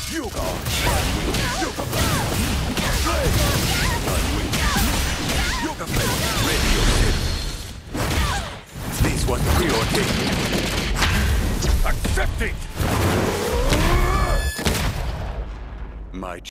Yuga! Yuga Blade! Blade! Yuga Blade! Radio Shift! This was preordained! Accept it!